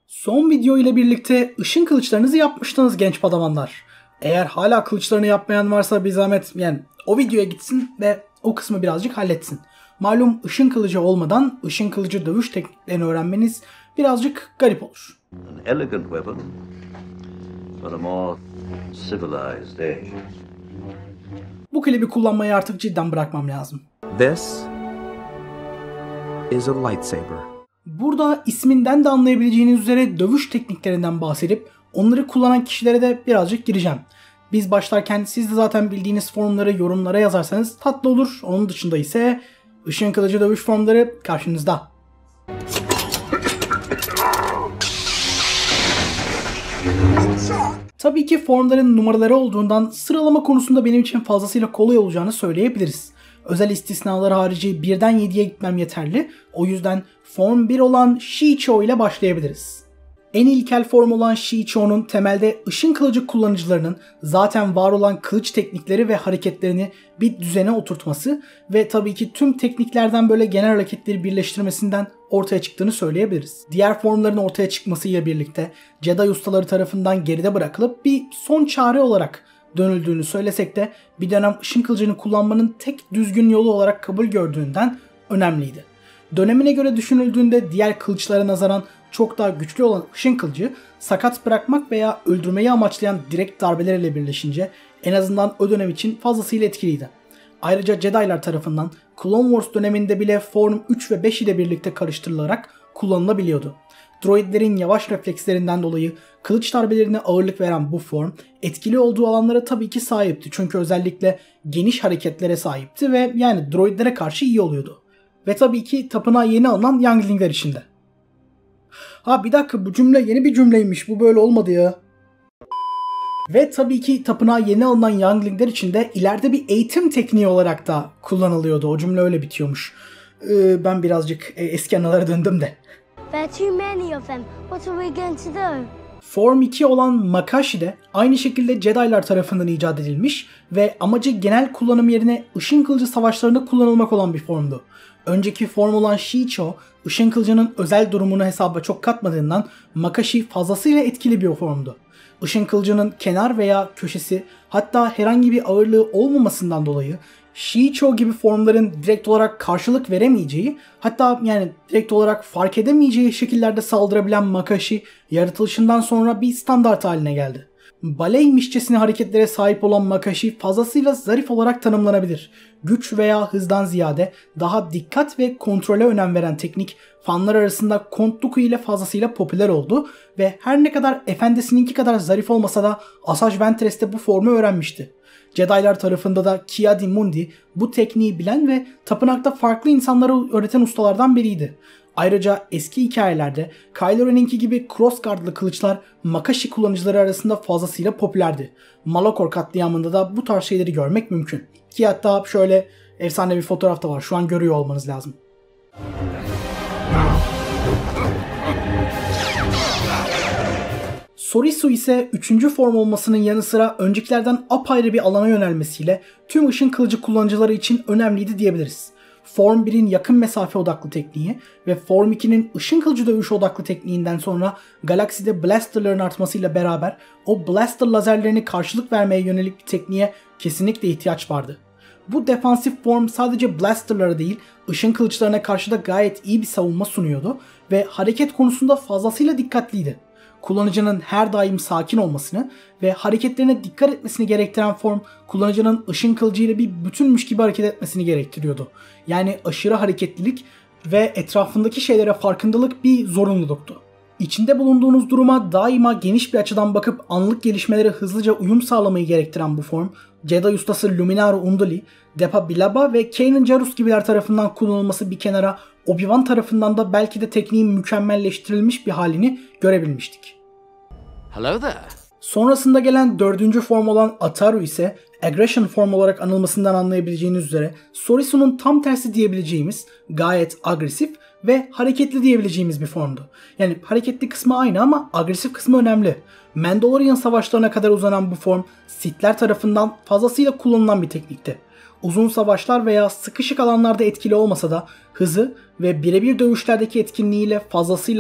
Son video ile birlikte ışın kılıçlarınızı yapmıştınız genç padavanlar. Eğer hala kılıçlarını yapmayan varsa bir zahmet o videoya gitsin ve o kısmı birazcık halletsin. Malum ışın kılıcı olmadan ışın kılıcı dövüş tekniklerini öğrenmeniz birazcık garip olur. An elegant weapon for a more civilized age. Bu klibi kullanmayı artık cidden bırakmam lazım. This is a lightsaber. Burada isminden de anlayabileceğiniz üzere dövüş tekniklerinden bahsedip onları kullanan kişilere de birazcık gireceğim. Biz başlarken siz de zaten bildiğiniz formları yorumlara yazarsanız tatlı olur. Onun dışında ise ışın kılıcı dövüş formları karşınızda. Tabii ki formların numaraları olduğundan sıralama konusunda benim için fazlasıyla kolay olacağını söyleyebiliriz. Özel istisnalar harici 1'den 7'ye gitmem yeterli. O yüzden form 1 olan Shicho ile başlayabiliriz. En ilkel form olan Shicho'nun temelde ışın kılıcı kullanıcılarının zaten var olan kılıç teknikleri ve hareketlerini bir düzene oturtması ve tabii ki tüm tekniklerden böyle genel hareketleri birleştirmesinden ortaya çıktığını söyleyebiliriz. Diğer formların ortaya çıkmasıyla birlikte Jedi ustaları tarafından geride bırakılıp bir son çare olarak dönüldüğünü söylesek de bir dönem ışın kılıcını kullanmanın tek düzgün yolu olarak kabul gördüğünden önemliydi. Dönemine göre düşünüldüğünde diğer kılıçlara nazaran çok daha güçlü olan ışın kılıcı sakat bırakmak veya öldürmeyi amaçlayan direkt darbelerle birleşince en azından o dönem için fazlasıyla etkiliydi. Ayrıca Jedi'lar tarafından Clone Wars döneminde bile Form 3 ve 5 ile birlikte karıştırılarak kullanılabiliyordu. Droidlerin yavaş reflekslerinden dolayı kılıç darbelerine ağırlık veren bu form etkili olduğu alanlara tabii ki sahipti. Çünkü özellikle geniş hareketlere sahipti ve yani droidlere karşı iyi oluyordu. Ve tabii ki tapınağa yeni alınan younglingler içinde. Ha bir dakika, bu cümle yeni bir cümleymiş, bu böyle olmadı ya. Ve tabii ki tapınağa yeni alınan younglingler içinde ileride bir eğitim tekniği olarak da kullanılıyordu. O cümle öyle bitiyormuş. Ben birazcık eski anılara döndüm de. There are too many of them. What are we going to do? Form 2 olan Makashi de aynı şekilde Jedi'lar tarafından icat edilmiş ve amacı genel kullanım yerine ışın kılıcı savaşlarında kullanılmak olan bir formdu. Önceki form olan Shicho, ışın kılıcının özel durumunu hesaba çok katmadığından Makashi fazlasıyla etkili bir formdu. Işın kılıcının kenar veya köşesi hatta herhangi bir ağırlığı olmamasından dolayı Shicho gibi formların direkt olarak karşılık veremeyeceği, hatta direkt olarak fark edemeyeceği şekillerde saldırabilen Makashi yaratılışından sonra bir standart haline geldi. Baleymişçesine hareketlere sahip olan Makashi fazlasıyla zarif olarak tanımlanabilir. Güç veya hızdan ziyade daha dikkat ve kontrole önem veren teknik fanlar arasında Count Dooku ile fazlasıyla popüler oldu ve her ne kadar efendisininki kadar zarif olmasa da Asajj Ventress de bu formu öğrenmişti. Jedi'lar tarafında da Ki-Adi-Mundi bu tekniği bilen ve tapınakta farklı insanlara öğreten ustalardan biriydi. Ayrıca eski hikayelerde Kylo Ren'inki gibi crossguardlı kılıçlar Makashi kullanıcıları arasında fazlasıyla popülerdi. Malachor katliamında da bu tarz şeyleri görmek mümkün. Ki hatta şöyle efsane bir fotoğraf da var. Şu an görüyor olmanız lazım. Sorisu ise 3. form olmasının yanı sıra öncekilerden apayrı bir alana yönelmesiyle tüm ışın kılıcı kullanıcıları için önemliydi diyebiliriz. Form 1'in yakın mesafe odaklı tekniği ve Form 2'nin ışın kılıcı dövüş odaklı tekniğinden sonra galakside blasterların artmasıyla beraber o blaster lazerlerini karşılık vermeye yönelik bir tekniğe kesinlikle ihtiyaç vardı. Bu defansif form sadece blasterlara değil, ışın kılıçlarına karşı da gayet iyi bir savunma sunuyordu ve hareket konusunda fazlasıyla dikkatliydi. Kullanıcının her daim sakin olmasını ve hareketlerine dikkat etmesini gerektiren form, kullanıcının ışın kılıcıyla bir bütünmüş gibi hareket etmesini gerektiriyordu. Yani aşırı hareketlilik ve etrafındaki şeylere farkındalık bir zorunluluktu. İçinde bulunduğunuz duruma daima geniş bir açıdan bakıp anlık gelişmelere hızlıca uyum sağlamayı gerektiren bu form, Jedi ustası Luminara Unduli, Depa Billaba ve Kanan Jarrus gibiler tarafından kullanılması bir kenara, Obi-Wan tarafından da belki de tekniğin mükemmelleştirilmiş bir halini görebilmiştik. Hello there. Sonrasında gelen 4. form olan Ataru ise Aggression form olarak anılmasından anlayabileceğiniz üzere Sorisu'nun tam tersi diyebileceğimiz gayet agresif ve hareketli diyebileceğimiz bir formdu. Yani hareketli kısmı aynı ama agresif kısmı önemli. Mandalorian savaşlarına kadar uzanan bu form Sith'ler tarafından fazlasıyla kullanılan bir teknikti. Uzun savaşlar veya sıkışık alanlarda etkili olmasa da hızı ve birebir dövüşlerdeki etkinliğiyle fazlasıyla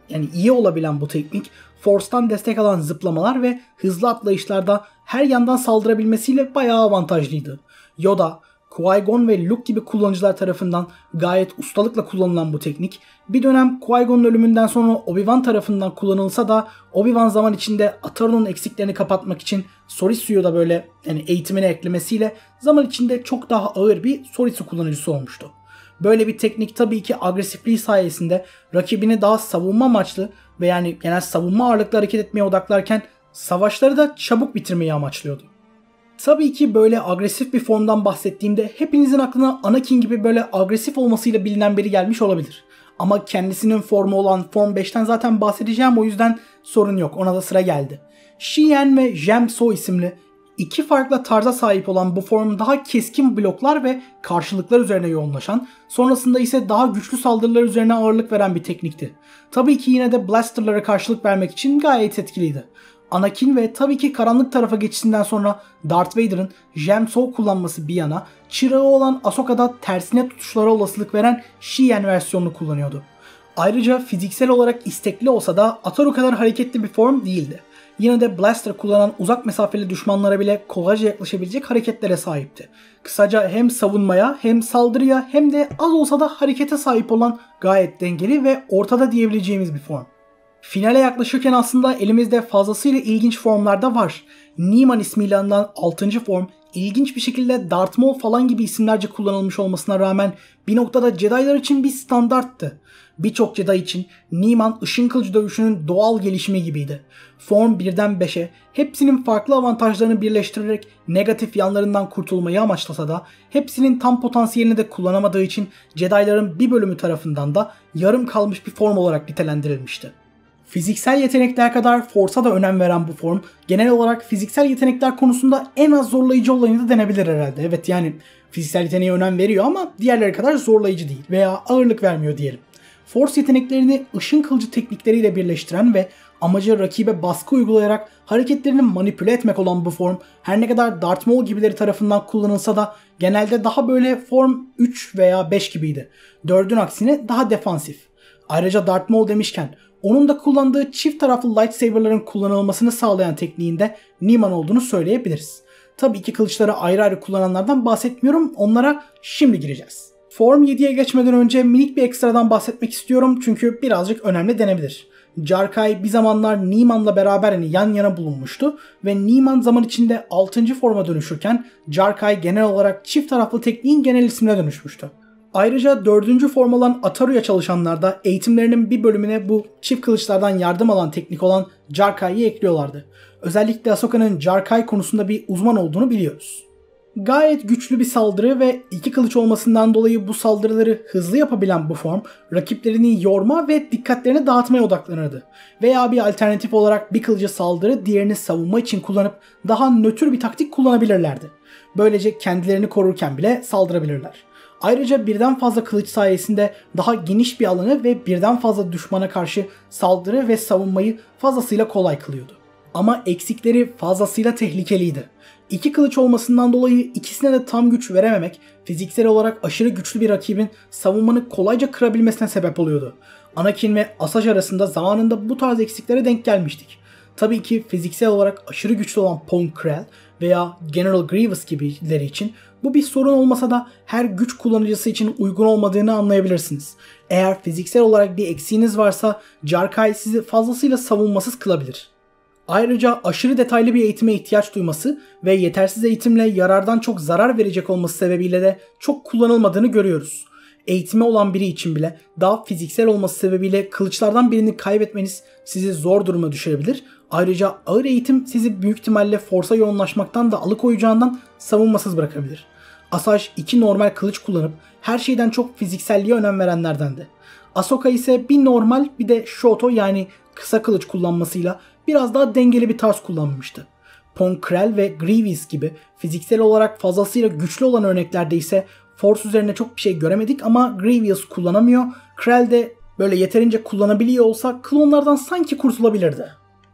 yani iyi olabilen bu teknik, Force'tan destek alan zıplamalar ve hızlı atlayışlarda her yandan saldırabilmesiyle bayağı avantajlıydı. Yoda, Qui-Gon ve Luke gibi kullanıcılar tarafından gayet ustalıkla kullanılan bu teknik, bir dönem Qui-Gon'un ölümünden sonra Obi-Wan tarafından kullanılsa da Obi-Wan zaman içinde Ataru'nun eksiklerini kapatmak için Sorisu'yu da böyle eğitimine eklemesiyle zaman içinde çok daha ağır bir Sorisu kullanıcısı olmuştu. Böyle bir teknik tabii ki agresifliği sayesinde rakibini daha savunma amaçlı ve yani genel savunma ağırlıklı hareket etmeye odaklarken savaşları da çabuk bitirmeyi amaçlıyordu. Tabii ki böyle agresif bir formdan bahsettiğimde hepinizin aklına Anakin gibi böyle agresif olmasıyla bilinen biri gelmiş olabilir. Ama kendisinin formu olan Form 5'ten zaten bahsedeceğim, o yüzden sorun yok, ona da sıra geldi. Xian ve Jamso isimli iki farklı tarza sahip olan bu form daha keskin bloklar ve karşılıklar üzerine yoğunlaşan, sonrasında ise daha güçlü saldırılar üzerine ağırlık veren bir teknikti. Tabii ki yine de blasterlara karşılık vermek için gayet etkiliydi. Anakin ve tabii ki karanlık tarafa geçişinden sonra Darth Vader'ın Jamso kullanması bir yana, çırağı olan Ahsoka'da tersine tutuşlara olasılık veren Xian versiyonunu kullanıyordu. Ayrıca fiziksel olarak istekli olsa da Ataru kadar hareketli bir form değildi. Yine de blaster kullanan uzak mesafeli düşmanlara bile kolayca yaklaşabilecek hareketlere sahipti. Kısaca hem savunmaya hem saldırıya hem de az olsa da harekete sahip olan gayet dengeli ve ortada diyebileceğimiz bir form. Finale yaklaşırken aslında elimizde fazlasıyla ilginç formlar da var. Niman ismiyle anılan 6. form ilginç bir şekilde Darth Maul falan gibi isimlerce kullanılmış olmasına rağmen bir noktada Jedi'lar için bir standarttı. Birçok Jedi için Niman ışın kılıcı dövüşünün doğal gelişimi gibiydi. Form 1'den 5'e hepsinin farklı avantajlarını birleştirerek negatif yanlarından kurtulmayı amaçlasa da hepsinin tam potansiyelini de kullanamadığı için Jedi'ların bir bölümü tarafından da yarım kalmış bir form olarak nitelendirilmişti. Fiziksel yetenekler kadar Force'a da önem veren bu form, genel olarak fiziksel yetenekler konusunda en az zorlayıcı olanı da denebilir herhalde. Evet, yani fiziksel yeteneğe önem veriyor ama diğerleri kadar zorlayıcı değil veya ağırlık vermiyor diyelim. Force yeteneklerini ışın kılıcı teknikleriyle birleştiren ve amacı rakibe baskı uygulayarak hareketlerini manipüle etmek olan bu form, her ne kadar Darth Maul gibileri tarafından kullanılsa da genelde daha böyle Form 3 veya 5 gibiydi. 4'ün aksine daha defansif. Ayrıca Darth Maul demişken, onun da kullandığı çift taraflı lightsaber'ların kullanılmasını sağlayan tekniğinde Niman olduğunu söyleyebiliriz. Tabii ki kılıçları ayrı ayrı kullananlardan bahsetmiyorum, onlara şimdi gireceğiz. Form 7'ye geçmeden önce minik bir ekstradan bahsetmek istiyorum çünkü birazcık önemli denebilir. Jar-Kai bir zamanlar Niman'la beraber yan yana bulunmuştu ve Niman zaman içinde 6. forma dönüşürken Jar-Kai genel olarak çift taraflı tekniğin genel ismine dönüşmüştü. Ayrıca 4. form olan Ataru'ya çalışanlar da eğitimlerinin bir bölümüne bu çift kılıçlardan yardım alan teknik olan Jar-Kai'yi ekliyorlardı. Özellikle Ahsoka'nın Jar-Kai konusunda bir uzman olduğunu biliyoruz. Gayet güçlü bir saldırı ve iki kılıç olmasından dolayı bu saldırıları hızlı yapabilen bu form, rakiplerini yorma ve dikkatlerini dağıtmaya odaklanırdı. Veya bir alternatif olarak bir kılıcı saldırı, diğerini savunma için kullanıp daha nötr bir taktik kullanabilirlerdi. Böylece kendilerini korurken bile saldırabilirler. Ayrıca birden fazla kılıç sayesinde daha geniş bir alanı ve birden fazla düşmana karşı saldırı ve savunmayı fazlasıyla kolay kılıyordu. Ama eksikleri fazlasıyla tehlikeliydi. İki kılıç olmasından dolayı ikisine de tam güç verememek, fiziksel olarak aşırı güçlü bir rakibin savunmanı kolayca kırabilmesine sebep oluyordu. Anakin ve Asajj arasında zamanında bu tarz eksiklere denk gelmiştik. Tabii ki fiziksel olarak aşırı güçlü olan Pong Krell veya General Grievous gibileri için bu bir sorun olmasa da her güç kullanıcısı için uygun olmadığını anlayabilirsiniz. Eğer fiziksel olarak bir eksiğiniz varsa Jar-Kai sizi fazlasıyla savunmasız kılabilir. Ayrıca aşırı detaylı bir eğitime ihtiyaç duyması ve yetersiz eğitimle yarardan çok zarar verecek olması sebebiyle de çok kullanılmadığını görüyoruz. Eğitimi olan biri için bile daha fiziksel olması sebebiyle kılıçlardan birini kaybetmeniz sizi zor duruma düşürebilir. Ayrıca ağır eğitim sizi büyük ihtimalle Force'a yoğunlaşmaktan da alıkoyacağından savunmasız bırakabilir. Asajj 2 normal kılıç kullanıp her şeyden çok fizikselliğe önem verenlerdendi. Ahsoka ise bir normal bir de Shoto yani kısa kılıç kullanmasıyla biraz daha dengeli bir tarz kullanmıştı. Pong Krell ve Grievous gibi fiziksel olarak fazlasıyla güçlü olan örneklerde ise Force üzerine çok bir şey göremedik ama Grievous kullanamıyor. Krell de böyle yeterince kullanabiliyor olsa klonlardan sanki kurtulabilirdi.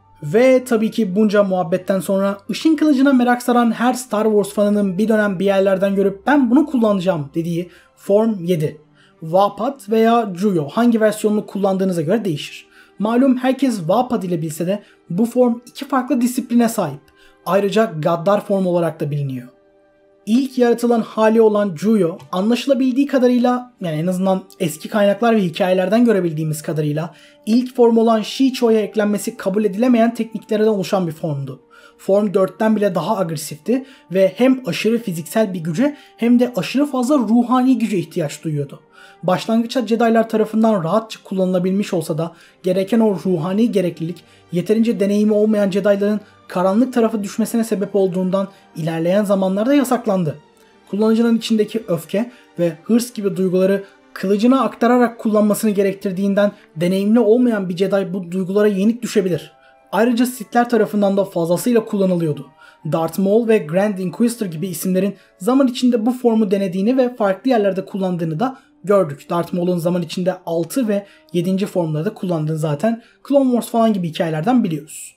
Ve tabii ki bunca muhabbetten sonra ışın kılıcına merak saran her Star Wars fanının bir dönem bir yerlerden görüp ben bunu kullanacağım dediği Form 7. Wapat veya Juyo hangi versiyonunu kullandığınıza göre değişir. Malum herkes Vapad ile bilse de bu form iki farklı disipline sahip. Ayrıca Gaddar form olarak da biliniyor. İlk yaratılan hali olan Juyo, anlaşılabildiği kadarıyla, yani en azından eski kaynaklar ve hikayelerden görebildiğimiz kadarıyla ilk form olan Shicho'ya eklenmesi kabul edilemeyen tekniklerden oluşan bir formdu. Form 4'ten bile daha agresifti ve hem aşırı fiziksel bir güce hem de aşırı fazla ruhani güce ihtiyaç duyuyordu. Başlangıçta Jedi'lar tarafından rahatça kullanılabilmiş olsa da gereken o ruhani gereklilik yeterince deneyimi olmayan Jedi'ların karanlık tarafa düşmesine sebep olduğundan ilerleyen zamanlarda yasaklandı. Kullanıcının içindeki öfke ve hırs gibi duyguları kılıcına aktararak kullanmasını gerektirdiğinden deneyimli olmayan bir Jedi bu duygulara yenik düşebilir. Ayrıca Sith'ler tarafından da fazlasıyla kullanılıyordu. Darth Maul ve Grand Inquisitor gibi isimlerin zaman içinde bu formu denediğini ve farklı yerlerde kullandığını da gördük. Darth Maul'un zaman içinde 6 ve 7. formlarda kullandığını zaten Clone Wars falan gibi hikayelerden biliyoruz.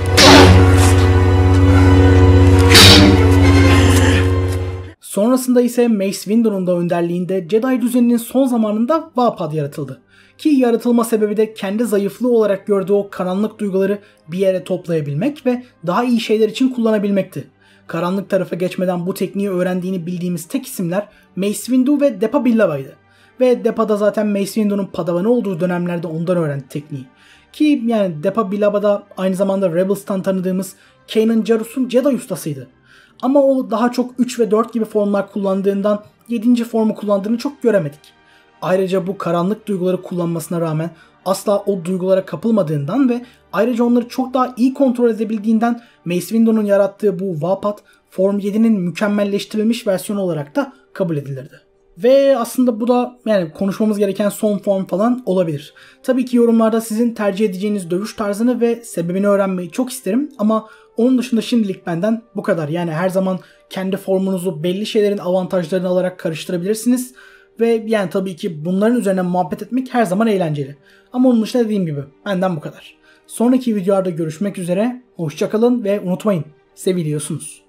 Sonrasında ise Mace Windu'nun da önderliğinde Jedi düzeninin son zamanında Vapad yaratıldı. Ki yaratılma sebebi de kendi zayıflığı olarak gördüğü o karanlık duyguları bir yere toplayabilmek ve daha iyi şeyler için kullanabilmekti. Karanlık tarafa geçmeden bu tekniği öğrendiğini bildiğimiz tek isimler Mace Windu ve Depa Billaba'ydı. Ve Depa da zaten Mace Windu'nun padavanı olduğu dönemlerde ondan öğrendi tekniği. Ki yani Depa Billaba da aynı zamanda Rebels'tan tanıdığımız Kanan Jarrus'un Jedi ustasıydı. Ama o daha çok 3 ve 4 gibi formlar kullandığından 7. formu kullandığını çok göremedik. Ayrıca bu karanlık duyguları kullanmasına rağmen asla o duygulara kapılmadığından ve ayrıca onları çok daha iyi kontrol edebildiğinden Mace Windu'nun yarattığı bu Vapad Form 7'nin mükemmelleştirilmiş versiyonu olarak da kabul edilirdi. Ve aslında bu da yani konuşmamız gereken son form falan olabilir. Tabii ki yorumlarda sizin tercih edeceğiniz dövüş tarzını ve sebebini öğrenmeyi çok isterim ama onun dışında şimdilik benden bu kadar. Yani her zaman kendi formunuzu belli şeylerin avantajlarını alarak karıştırabilirsiniz. Ve yani tabii ki bunların üzerine muhabbet etmek her zaman eğlenceli. Ama onun dışında dediğim gibi benden bu kadar. Sonraki videolarda görüşmek üzere. Hoşça kalın ve unutmayın, seviliyorsunuz.